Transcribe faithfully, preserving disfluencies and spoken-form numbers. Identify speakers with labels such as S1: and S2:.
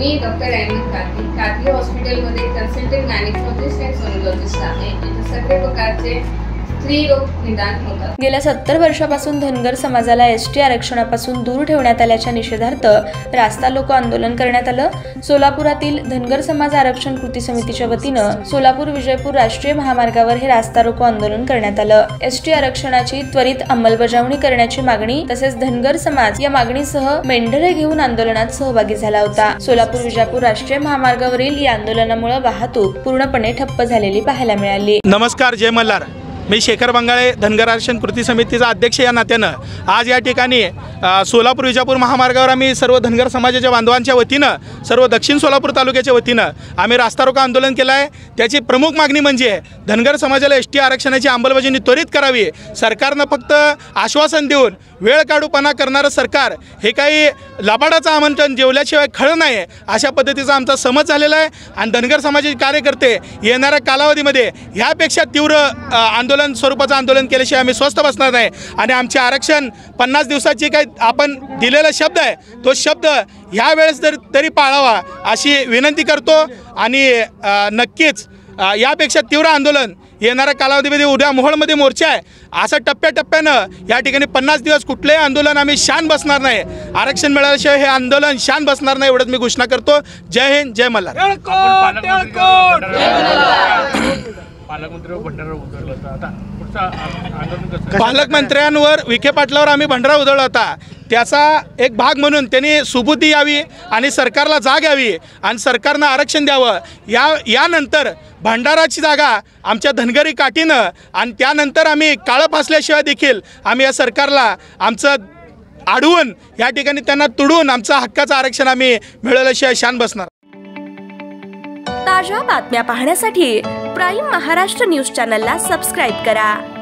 S1: मी doctor Ahmed Qadri Qadri हॉस्पिटलमध्ये consultant gynaecologist आणि sonologist आहे। इथे सगळे प्रकारचे स्त्री रोग निदान होतात।
S2: गेल्या सत्तर वर्षापासून धनगर समाजाला एसटी आरक्षणापासून दूर ठेवण्यात आल्याच्या निषेधार्थ रास्ता रोको आंदोलन करण्यात आलं। सोलापुरातील धनगर समाज आरक्षण कृती समितीच्या वतीनं सोलापूर विजयपूर राष्ट्रीय महामार्गावर हे रास्ता रोको आंदोलन करण्यात आलं। एसटी आरक्षणाची त्वरित अंमलबजावणी करण्याची मागणी तसेच धनगर समाज या मागणीसह मेंढरे घेऊन आंदोलनात सहभागी झाला होता। सोलापूर विजयपूर राष्ट्रीय महामार्गावरील या आंदोलनामुळे वाहतूक पूर्णपणे ठप्प झालेली पाहायला मिळाली।
S3: नमस्कार, जय मल्हार। मी शेखर बंगाळे धनगर आरक्षण कृती समितीचा अध्यक्ष या नात्यानं आज या ठिकाणी सोलापूर विजापूर महामार्गावर आम्ही सर्व धनगर समाजाच्या बांधवांच्या वतीनं सर्व दक्षिण सोलापूर तालुक्याच्या वतीनं आम्ही रास्ता रोको आंदोलन केलं आहे। त्याची प्रमुख मागणी म्हणजे धनगर समाजाला एस टी आरक्षणाची अंमलबजावणी त्वरित करावी। सरकारनं फक्त आश्वासन देऊन वेळ काढूपणा करणारं सरकार हे काही लबाडाचं आमंत्रण जेवल्याशिवाय खरं नाही अशा पद्धतीचा आमचा समज झालेला आहे। आणि धनगर समाजाचे कार्यकर्ते येणाऱ्या कालावधीमध्ये ह्यापेक्षा तीव्र आंदोलन स्वरूपाचं आंदोलन केल्याशिवाय आम्ही स्वस्थ बसणार नाही। आणि आमचे आरक्षण पन्नास दिवसाची काही आपण दिलेला शब्द आहे तो शब्द ह्या वेळेस जर तरी पाळावा अशी विनंती करतो। आणि नक्कीच यापेक्षा तीव्र आंदोलन येणाऱ्या कालावधीमध्ये उद्या मोहोळमध्ये मोर्चा आहे। असं टप्प्याटप्प्यानं या ठिकाणी पन्नास दिवस कुठलेही आंदोलन आम्ही शान बसणार नाही। आरक्षण मिळाल्याशिवाय हे आंदोलन शान बसणार नाही एवढंच मी घोषणा करतो। जय हिंद, जय मल्हार। पालकमंत्र्यांवर विखे पाटलावर आम्ही भंडारा उधळला होता। त्याचा एक भाग म्हणून त्यांनी सुबुद्धी यावी आणि सरकारला जाग यावी आणि सरकारनं आरक्षण द्यावं। या यानंतर भंडाराची जागा आमच्या धनगरी काठीनं आणि त्यानंतर आम्ही काळं फासल्याशिवाय देखील आम्ही या सरकारला आमचं अडवून या ठिकाणी त्यांना तुडून आमचं हक्काचं आरक्षण आम्ही मिळवल्याशिवाय शान बसणार।
S4: ताज्या बातम्या पाहण्यासाठी प्राईम महाराष्ट्र न्यूज चॅनलला सबस्क्राईब करा।